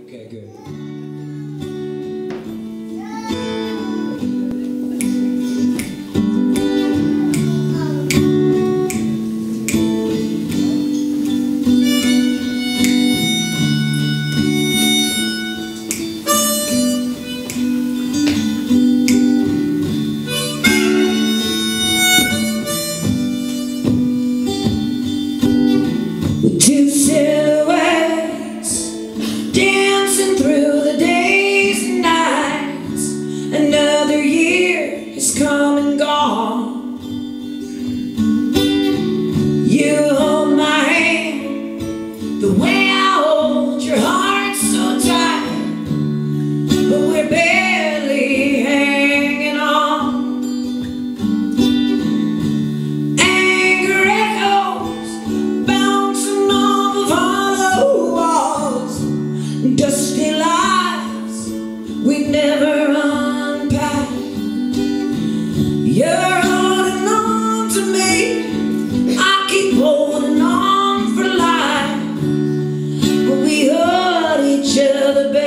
Okay, good. Two silhouettes dancing through the days and nights. Another year has come and gone. You hold my hand the way I hold your heart so tight, but we're barely hanging on. Anger echoes bouncing off of hollow walls, dusty lives we never unpacked. You're holding on to me, I keep holding on for life, but we hold each other back.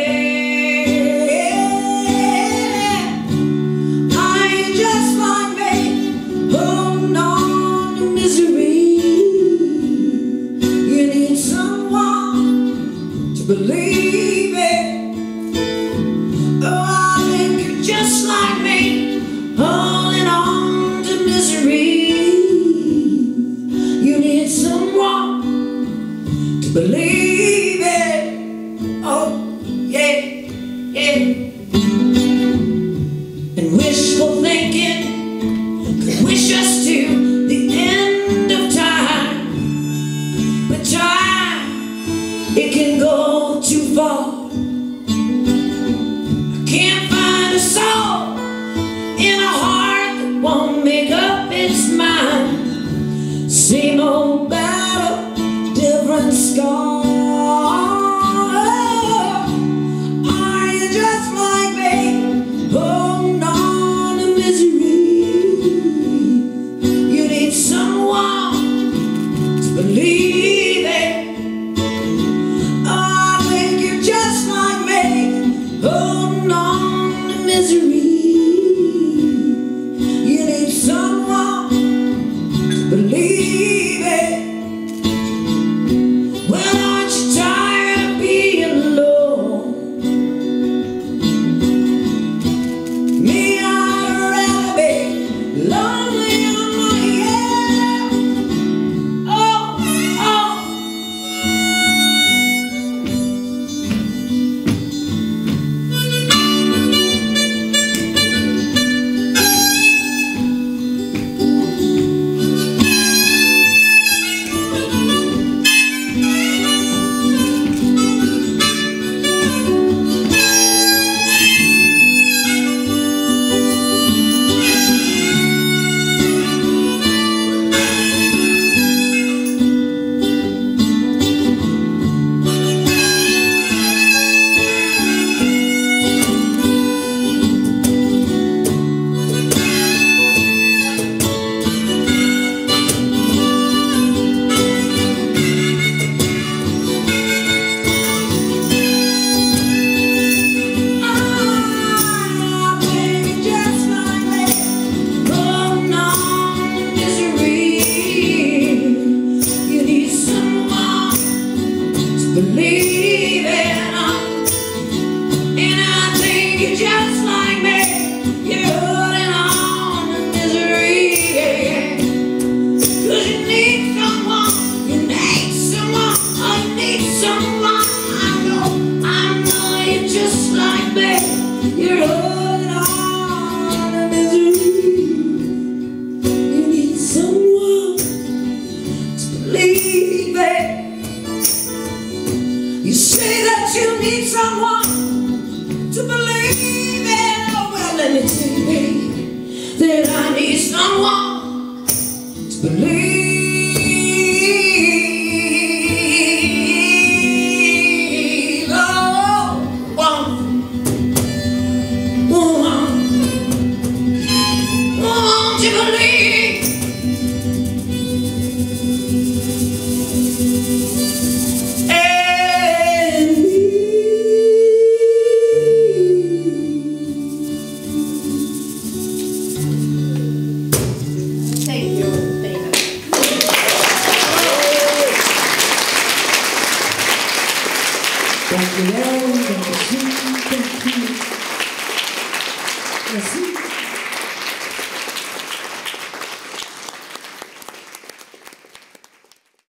Are you just like me, holding on to misery? You need someone to believe it. Oh, I think you're just like me, holding on to misery. You need someone to believe it. Oh, yeah, yeah. And wishful thinking could wish us to the end of time, but time, it can go too far. I can't find a soul in a heart that won't make up its mind. Same old battle, different scar. Are you just like me, holding on to misery? You need someone to believe it. Oh, I think you're just like me, holding on to misery. You need someone to believe it. Well, aren't you tired of being alone? Me, I'd rather be lonely on my own. Oh, oh. Believe it, and I think you're just like me. You're holding on to misery, yeah, yeah. 'Cause you need someone, you need someone, oh, you need someone. I know you're just like me. You're holding on to misery. You need someone to believe it. You say that you need someone to believe it. Oh, well, let me tell you, baby, that I need someone to believe. Oh, won't you believe? And me. Dankjewel, dank u. Merci.